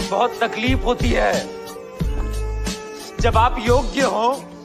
बहुत तकलीफ होती है जब आप योग्य हो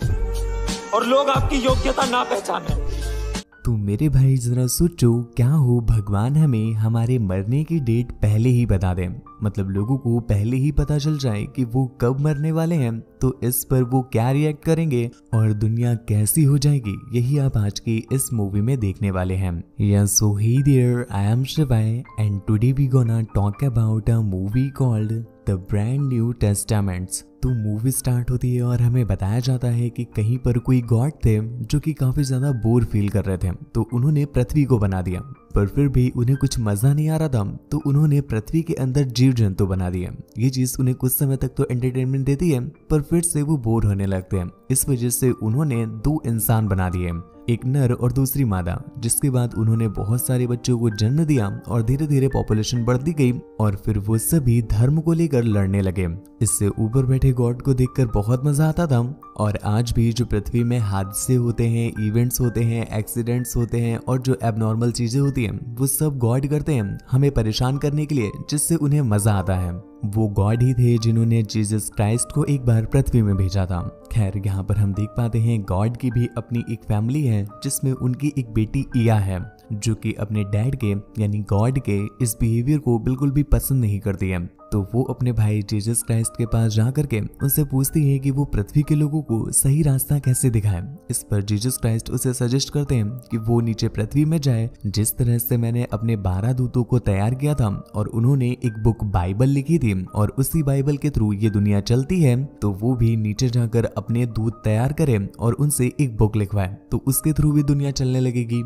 और लोग आपकी योग्यता ना पहचाने। तो मेरे भाई जरा सोचो, क्या हो भगवान हमें हमारे मरने की डेट पहले ही बता दें, मतलब लोगों को पहले ही पता चल जाए कि वो कब मरने वाले हैं, तो इस पर वो क्या रिएक्ट करेंगे और दुनिया कैसी हो जाएगी, यही आप आज की इस मूवी में देखने वाले हैं। Yes, so hey there, I am Shivay and today we gonna talk about a movie called the brand new testaments. तो मूवी स्टार्ट होती है और हमें बताया जाता है कि कहीं पर कोई गॉड थे जो कि काफी ज्यादा बोर फील कर रहे थे, तो उन्होंने पृथ्वी को बना दिया, पर फिर भी उन्हें कुछ मजा नहीं आ रहा था, तो उन्होंने पृथ्वी के अंदर जीव जंतु बना दिए। ये चीज उन्हें कुछ समय तक तो एंटरटेनमेंट देती है, पर फिर से वो बोर होने लगते हैं। इस वजह से उन्होंने 2 इंसान बना दिए, एक नर और दूसरी मादा, जिसके बाद उन्होंने बहुत सारे बच्चों को जन्म दिया और धीरे धीरे पॉपुलेशन बढ़ती गई और फिर वो सभी धर्म को लेकर लड़ने लगे। इससे ऊपर बैठे गॉड को देखकर बहुत मजा आता था। और आज भी जो पृथ्वी में हादसे होते हैं, इवेंट्स होते हैं, एक्सीडेंट्स होते हैं और जो एबनॉर्मल चीजें होती हैं, वो सब गॉड करते हैं हमें परेशान करने के लिए, जिससे उन्हें मजा आता है। वो गॉड ही थे जिन्होंने जीसस क्राइस्ट को एक बार पृथ्वी में भेजा था। खैर, यहाँ पर हम देख पाते हैं गॉड की भी अपनी एक फैमिली है, जिसमें उनकी एक बेटी इया है, जो कि अपने डैड के यानी गॉड के इस बिहेवियर को बिल्कुल भी पसंद नहीं करती है। तो वो अपने भाई जीसस क्राइस्ट के पास जा करके उनसे पूछती है कि वो पृथ्वी के लोगों को सही रास्ता कैसे दिखाए। इस पर जीसस क्राइस्ट उसे सजेस्ट करते हैं कि वो नीचे पृथ्वी में जाए, जिस तरह से मैंने अपने 12 दूतों को तैयार किया था और उन्होंने एक बुक बाइबल लिखी थी और उसी बाइबल के थ्रू ये दुनिया चलती है, तो वो भी नीचे जाकर अपने दूत तैयार करे और उनसे एक बुक लिखवाए, तो उसके थ्रू भी दुनिया चलने लगेगी।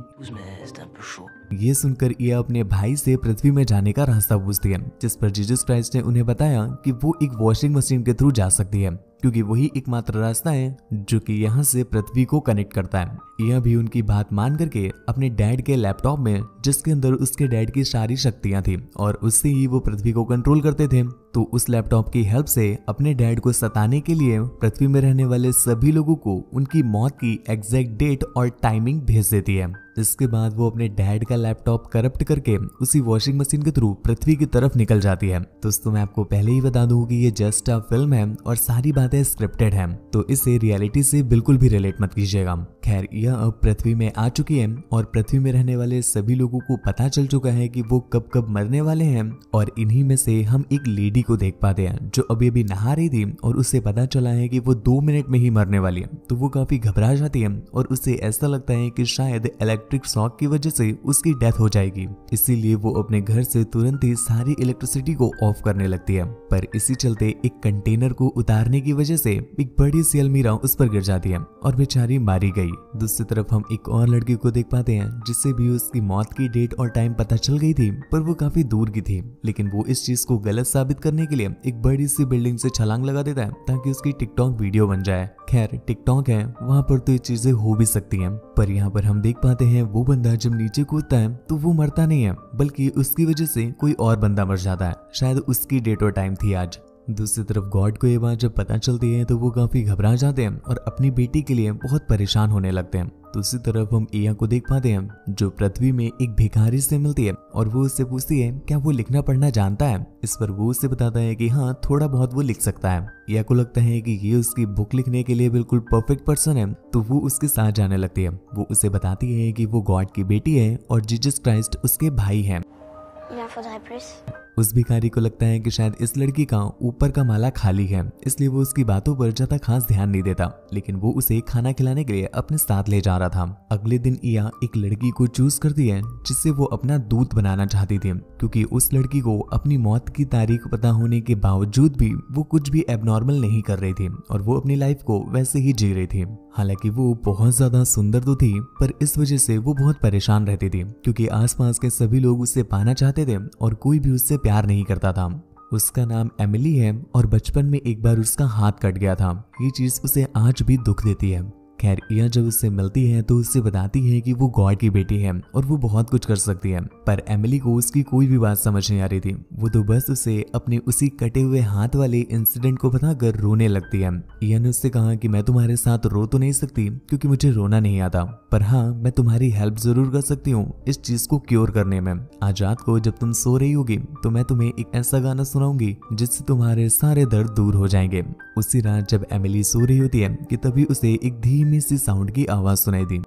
ये सुनकर इया अपने भाई से पृथ्वी में जाने का रास्ता पूछती है, जिस पर जीसस क्राइस्ट ने उन्हें बताया कि वो एक वॉशिंग मशीन के थ्रू जा सकती है, क्योंकि वही एकमात्र रास्ता है जो कि यहाँ से पृथ्वी को कनेक्ट करता है। यह भी उनकी बात मान करके अपने डैड के लैपटॉप में, जिसके अंदर उसके डैड की सारी शक्तियां थी और उससे ही वो पृथ्वी को कंट्रोल करते थे, तो उस लैपटॉप की हेल्प से अपने डैड को सताने के लिए पृथ्वी में रहने वाले सभी लोगों को उनकी मौत की एग्जैक्ट डेट और टाइमिंग भेज देती है। इसके बाद वो अपने डैड का लैपटॉप करप्ट करके उसी वॉशिंग मशीन के थ्रू पृथ्वी की तरफ निकल जाती है। दोस्तों, मैं आपको पहले ही बता दूं कि ये जस्ट अ फिल्म है और सारी बातें स्क्रिप्टेड हैं, तो इसे रियलिटी से बिल्कुल भी रिलेट मत कीजिएगा। खैर, यह अब पृथ्वी में आ चुकी है और पृथ्वी में रहने वाले सभी लोगों को पता चल चुका है कि वो कब कब मरने वाले हैं। और इन्हीं में से हम एक लेडी को देख पाते हैं जो अभी अभी नहा रही थी और उससे पता चला है कि वो 2 मिनट में ही मरने वाली है, तो वो काफी घबरा जाती है और उसे ऐसा लगता है कि शायद इलेक्ट्रिक शॉक की वजह से उसकी डेथ हो जाएगी। इसीलिए वो अपने घर से तुरंत ही सारी इलेक्ट्रिसिटी को ऑफ करने लगती है, पर इसी चलते एक कंटेनर को उतारने की वजह से एक बड़ी सी अलमीरा उस पर गिर जाती है और बेचारी मारी गई। दूसरी तरफ हम एक और लड़की को देख पाते हैं जिससे भी उसकी मौत की डेट और टाइम पता चल गई थी, पर वो काफी दूर की थी, लेकिन वो इस चीज को गलत साबित करने के लिए एक बड़ी सी बिल्डिंग से छलांग लगा देता है ताकि उसकी टिकटॉक वीडियो बन जाए। खैर, टिकटॉक है, वहां पर तो ये चीजें हो भी सकती हैं, पर यहाँ पर हम देख पाते हैं वो बंदा जब नीचे कूदता है तो वो मरता नहीं है, बल्कि उसकी वजह से कोई और बंदा मर जाता है। शायद उसकी डेट और टाइम थी आज। दूसरी तरफ गॉड को ये बात जब पता चलती है तो वो काफी घबरा जाते हैं और अपनी बेटी के लिए बहुत परेशान होने लगते हैं। दूसरी तरफ हम इया को देख पाते हैं जो पृथ्वी में एक भिखारी से मिलती है और वो उससे पूछती है क्या वो लिखना पढ़ना जानता है। इस पर वो उससे बताता है कि हाँ, थोड़ा बहुत वो लिख सकता है। इया को लगता है कि ये उसकी बुक लिखने के लिए बिल्कुल परफेक्ट पर्सन है, तो वो उसके साथ जाने लगती है। वो उसे बताती है कि वो गॉड की बेटी है और जीसस क्राइस्ट उसके भाई हैं। उस भिखारी को लगता है कि शायद इस लड़की का ऊपर का माला खाली है, इसलिए वो उसकी बातों पर ज्यादा खास ध्यान नहीं देता, लेकिन वो उसे खाना खिलाने के लिए अपने साथ ले जा रहा था। अगले दिन इया एक लड़की को चूज करती है जिससे वो अपना दूत बनाना चाहती थी, क्योंकि उस लड़की को अपनी मौत की तारीख पता होने के बावजूद भी वो कुछ भी एबनॉर्मल नहीं कर रही थी और वो अपनी लाइफ को वैसे ही जी रही थी। हालांकि वो बहुत ज्यादा सुंदर तो थी, पर इस वजह से वो बहुत परेशान रहती थी, क्योंकि आसपास के सभी लोग उससे पाना चाहते थे और कोई भी उससे प्यार नहीं करता था। उसका नाम एमिली है और बचपन में एक बार उसका हाथ कट गया था। ये चीज उसे आज भी दुख देती है। खैर इया जब उससे मिलती है तो उससे बताती है कि वो गॉड की बेटी है और वो बहुत कुछ कर सकती है, पर एमिली को उसकी कोई भी बात समझ नहीं आ रही थी। वो तो बस उसे अपने उसी कटे हुए हाथ वाले इंसिडेंट को बताकर रोने लगती है। इया ने उससे कहा कि मैं तुम्हारे साथ रो तो नहीं सकती क्योंकि मुझे रोना नहीं आता, पर हाँ मैं तुम्हारी हेल्प जरूर कर सकती हूँ इस चीज को क्योर करने में। आज रात को जब तुम सो रही होगी तो मैं तुम्हें एक ऐसा गाना सुनाऊंगी जिससे तुम्हारे सारे दर्द दूर हो जाएंगे। उसी रात जब एमिली सो रही होती है कि तभी उसे एक धीमी सी साउंड की आवाज सुनाई दी।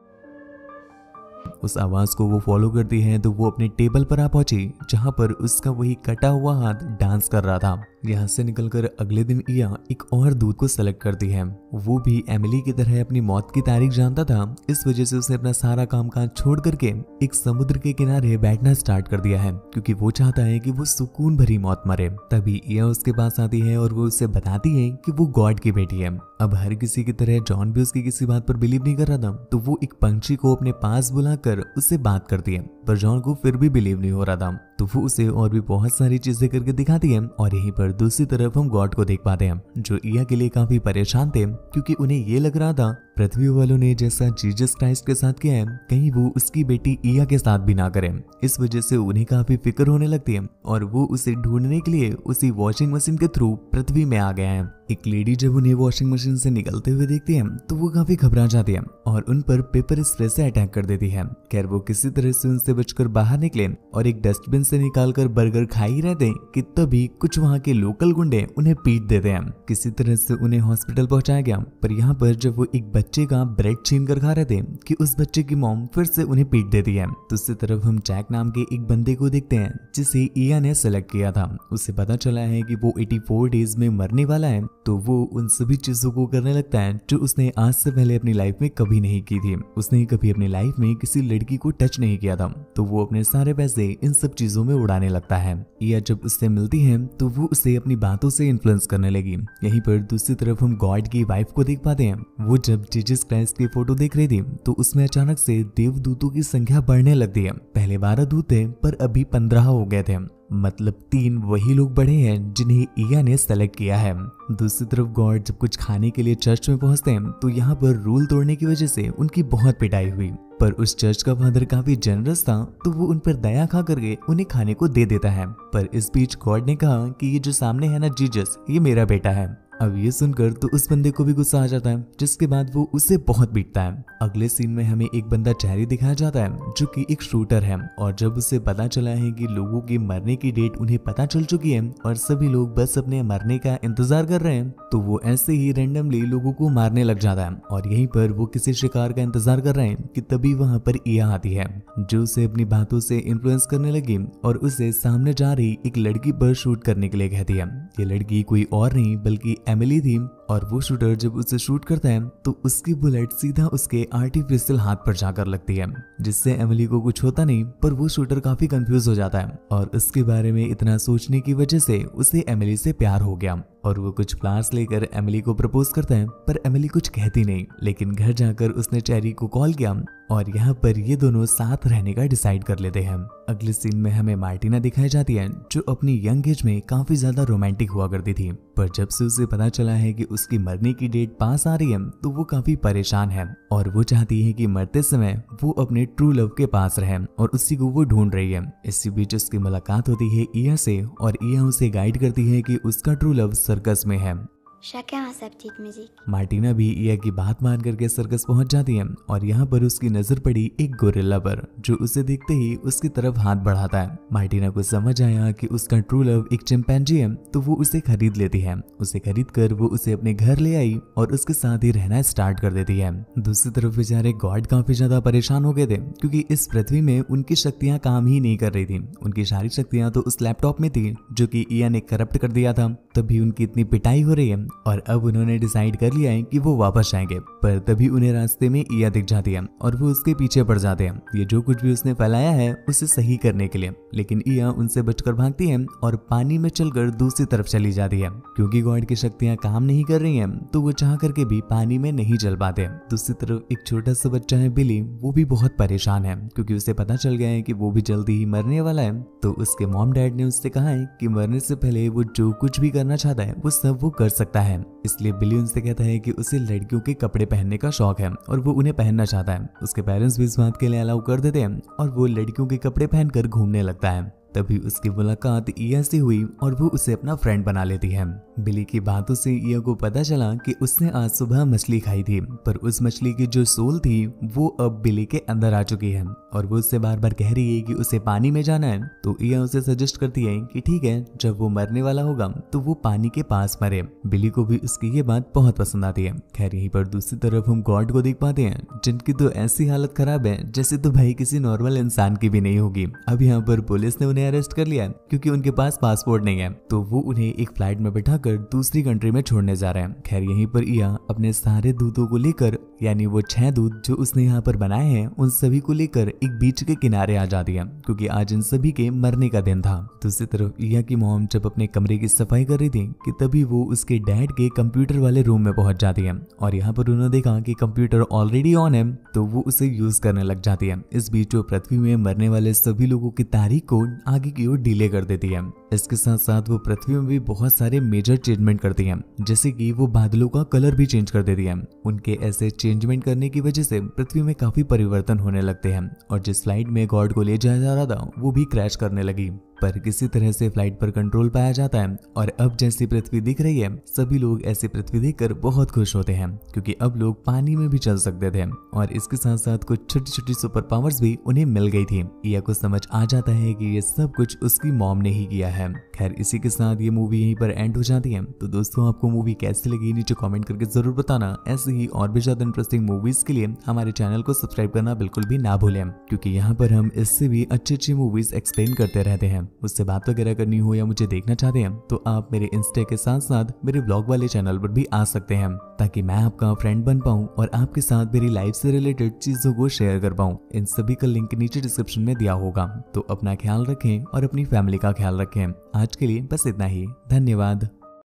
उस आवाज को वो फॉलो करती है तो वो अपने टेबल पर आ पहुंची जहां पर उसका वही कटा हुआ हाथ डांस कर रहा था। यहाँ से निकलकर अगले दिन इया एक और दूत को सेलेक्ट करती है। वो भी एमिली की तरह अपनी मौत की तारीख जानता था, इस वजह से उसने अपना सारा काम काज छोड़ करके एक समुद्र के किनारे बैठना स्टार्ट कर दिया है क्योंकि वो चाहता है कि वो सुकून भरी मौत मरे। तभी इया उसके पास आती है और वो उससे बताती है कि वो गॉड की बेटी है। अब हर किसी की तरह जॉन भी उसकी किसी बात पर बिलीव नहीं कर रहा था, तो वो एक पंछी को अपने पास बुलाकर उससे बात करती है, पर जॉन को फिर भी बिलीव नहीं हो रहा था। तो वो उसे और भी बहुत सारी चीजें करके दिखाती है और यहीं पर दूसरी तरफ हम गॉड को देख पाते हैं जो इया के लिए काफी परेशान थे क्योंकि उन्हें ये लग रहा था पृथ्वी वालों ने जैसा जीसस क्राइस्ट के साथ किया है कहीं वो उसकी बेटी इया के साथ भी ना करें। इस वजह से उन्हें काफी फिक्र होने लगती है और वो उसे ढूंढने के लिए उसी वॉशिंग मशीन के थ्रू पृथ्वी में आ गया है। एक लेडी जब उन्हें वॉशिंग मशीन से निकलते हुए देखती है तो वो काफी घबरा जाती है और उन पर पेपर स्प्रे से अटैक कर देती है। खैर वो किसी तरह से उनसे बचकर बाहर निकले और एक डस्टबिन से निकालकर बर्गर खा ही रहते कि तभी कुछ वहाँ के लोकल गुंडे उन्हें पीट देते हैं। किसी तरह से उन्हें हॉस्पिटल पहुंचाया गया, पर यहाँ पर जब वो एक बच्चे का ब्रेड छीन कर खा रहे थे कि उस बच्चे की मॉम फिर से उन्हें पीट देती है। दूसरी तरफ हम जैक नाम के एक बंदे को देखते हैं जिसे इया ने सेलेक्ट किया था। उसे पता चला है कि वो 84 डेज में मरने वाला है, तो वो उन सभी चीजों को करने लगता है जो उसने आज से पहले अपनी लाइफ में कभी नहीं की थी। उसने कभी अपनी लाइफ में किसी लड़की को टच नहीं किया था, तो वो अपने सारे पैसे इन सब चीजों में उड़ाने लगता है। इया जब उससे मिलती है तो वो उसे अपनी बातों से इन्फ्लुएंस करने लगी। यहीं पर दूसरी तरफ हम गॉड की वाइफ को देख पाते हैं। वो जब जीसस क्राइस्ट की फोटो देख रही थी तो उसमें अचानक से देवदूतों की संख्या बढ़ने लगती है। पहले 12 दूत थे पर अभी 15 हो गए थे, मतलब 3 वही लोग बढ़े हैं जिन्हें इया ने सेलेक्ट किया है। दूसरी तरफ गॉड जब कुछ खाने के लिए चर्च में पहुंचते हैं तो यहाँ पर रूल तोड़ने की वजह से उनकी बहुत पिटाई हुई, पर उस चर्च का फादर काफी जनरस था तो वो उन पर दया खा करके उन्हें खाने को दे देता है। पर इस बीच गॉड ने कहा कि ये जो सामने है ना जीसस, ये मेरा बेटा है। अब ये सुनकर तो उस बंदे को भी गुस्सा आ जाता है, जिसके बाद वो उसे बहुत पीटता है। अगले सीन में हमें एक बंदा चेरी दिखाया जाता है जो कि एक शूटर है, और जब उसे पता चला है कि लोगों की मरने की डेट उन्हें पता चल चुकी है और सभी लोग बस अपने मरने का इंतजार कर रहे हैं, तो वो ऐसे ही रैंडमली लोगों को मारने लग जाता है। और यहीं पर वो किसी शिकार का इंतजार कर रहे हैं कि तभी वहां पर इया आती है जो उसे अपनी बातों से इन्फ्लुएंस करने लगी और उसे सामने जा रही एक लड़की पर शूट करने के लिए कहती है। ये लड़की कोई और नहीं बल्कि एमिली थी, और वो शूटर जब उसे शूट करता है तो उसकी बुलेट सीधा उसके आर्टिफिशियल हाथ पर जाकर लगती है, जिससे एमिली को कुछ होता नहीं, पर वो शूटर काफी कंफ्यूज हो जाता है और उसके बारे में इतना सोचने की वजह से उसे एमिली से प्यार हो गया और वो कुछ फ्लावर्स लेकर एमिली को प्रपोज करता है। पर एमिली कुछ कहती नहीं, लेकिन घर जाकर उसने चेरी को कॉल किया और यहाँ पर ये दोनों साथ रहने का डिसाइड कर लेते हैं। अगले सीन में हमें मार्टिना दिखाई जाती है जो अपनी यंग एज में काफी ज्यादा रोमांटिक हुआ करती थी, पर जब से उसे पता चला है कि उसकी मरने की डेट पास आ रही है तो वो काफी परेशान है और वो चाहती है कि मरते समय वो अपने ट्रू लव के पास रहे और उसी को वो ढूंढ रही है। इसी बीच उसकी मुलाकात होती है इया से और इया उसे गाइड करती है कि उसका ट्रू लव सर्कस में है। Chacun a sa petite musique. Martina भी इया की बात मान करके सर्कस पहुंच जाती है और यहाँ पर उसकी नजर पड़ी एक गोरिल्ला पर, जो उसे देखते ही उसकी तरफ हाथ बढ़ाता है। मार्टिना को समझ आया कि उसका ट्रू लव एक चिंपैंजी है, तो वो उसे खरीद लेती है। उसे खरीद कर वो उसे अपने घर ले आई और उसके साथ ही रहना स्टार्ट कर देती है। दूसरी तरफ बेचारे गॉड काफी ज्यादा परेशान हो गए थे क्योंकि इस पृथ्वी में उनकी शक्तियां काम ही नहीं कर रही थी। उनकी सारी शक्तियां तो उस लैपटॉप में थी जो कि इया ने करप्ट कर दिया था, तभी उनकी इतनी पिटाई हो रही है और अब उन्होंने डिसाइड कर लिया है कि वो वापस आएंगे। पर तभी उन्हें रास्ते में इया दिख जाती है और वो उसके पीछे पड़ जाते हैं, ये जो कुछ भी उसने फैलाया है उसे सही करने के लिए। लेकिन इया उनसे बचकर भागती है और पानी में चलकर दूसरी तरफ चली जाती है। क्योंकि गॉड की शक्तियां काम नहीं कर रही हैं तो वो चाह करके भी पानी में नहीं चल पाते। दूसरी तरफ एक छोटा सा बच्चा है बिली, वो भी बहुत परेशान है क्योंकि उसे पता चल गया है कि वो भी जल्दी ही मरने वाला है। तो उसके मॉम डैड ने उससे कहा है कि मरने से पहले वो जो कुछ भी करना चाहता है वो सब वो कर सकता है। इसलिए बिली उनसे कहता है कि उसे लड़कियों के कपड़े पहनने का शौक है और वो उन्हें पहनना चाहता है। उसके पेरेंट्स भी इस बात के लिए अलाउ कर देते हैं और वो लड़कियों के कपड़े पहनकर घूमने लगता है। तभी उसकी मुलाकात ईया से हुई और वो उसे अपना फ्रेंड बना लेती है। बिली की बातों से ईया को पता चला कि उसने आज सुबह मछली खाई थी, पर उस मछली की जो सोल थी वो अब बिली के अंदर आ चुकी है और वो उससे बार बार कह रही है कि उसे पानी में जाना है। तो ईया उसे सजेस्ट करती है कि ठीक है, जब वो मरने वाला होगा तो वो पानी के पास मरे। बिली को भी उसकी ये बात बहुत पसंद आती है। खैर यहीं पर दूसरी तरफ हम गॉड को देख पाते हैं, जिनकी तो ऐसी हालत खराब है जैसे तो भाई किसी नॉर्मल इंसान की भी नहीं होगी। अब यहाँ पर पुलिस ने उन्हें अरेस्ट कर लिया क्योंकि उनके पास पासपोर्ट नहीं है, तो वो उन्हें एक फ्लाइट में बैठाकर दूसरी कंट्री में छोड़ने जा रहे हैं। खैर यहीं पर ईया अपने सारे दूतों को लेकर, यानी वो 6 दूत जो उसने यहाँ पर बनाए हैं, उन सभी को लेकर एक बीच के किनारे आ जाती है क्योंकि आज इन सभी के मरने का दिन था। दूसरी तरफ ईया की मॉम जब अपने कमरे की सफाई कर रही थी कि तभी वो उसके डैड के कंप्यूटर वाले रूम में पहुंच जाती है और यहाँ पर उन्होंने देखा कि कंप्यूटर ऑलरेडी ऑन है, तो वो उसे यूज करने लग जाती है। इस बीच वो पृथ्वी में मरने वाले सभी लोगों की तारीख को आगे की ओर डिले कर देती है। इसके साथ साथ वो पृथ्वी में भी बहुत सारे मेजर चेंजमेंट करती है, जैसे कि वो बादलों का कलर भी चेंज कर देती है। उनके ऐसे चेंजमेंट करने की वजह से पृथ्वी में काफी परिवर्तन होने लगते हैं और जिस फ्लाइट में गॉड को ले जाया जा रहा था वो भी क्रैश करने लगी। पर किसी तरह से फ्लाइट पर कंट्रोल पाया जाता है और अब जैसी पृथ्वी दिख रही है, सभी लोग ऐसी पृथ्वी देखकर बहुत खुश होते हैं क्योंकि अब लोग पानी में भी चल सकते थे और इसके साथ साथ कुछ छोटी छोटी सुपर पावर्स भी उन्हें मिल गई थी। ईया को समझ आ जाता है कि ये सब कुछ उसकी मॉम ने ही किया है। खैर इसी के साथ ये मूवी यहीं पर एंड हो जाती है। तो दोस्तों आपको मूवी कैसी लगी नीचे कमेंट करके जरूर बताना। ऐसे ही और भी ज्यादा इंटरेस्टिंग मूवीज के लिए हमारे चैनल को सब्सक्राइब करना बिल्कुल भी ना भूलें, क्योंकि यहाँ पर हम इससे भी अच्छी मूवीज एक्सप्लेन करते रहते हैं। उससे बात वगैरह करनी हो या मुझे देखना चाहते हैं तो आप मेरे इंस्टा के साथ साथ मेरे ब्लॉग वाले चैनल पर भी आ सकते हैं, ताकि मैं आपका फ्रेंड बन पाऊं और आपके साथ मेरी लाइफ से रिलेटेड चीजों को शेयर कर पाऊं। इन सभी का लिंक नीचे डिस्क्रिप्शन में दिया होगा। तो अपना ख्याल रखें और अपनी फैमिली का ख्याल रखें। आज के लिए बस इतना ही। धन्यवाद।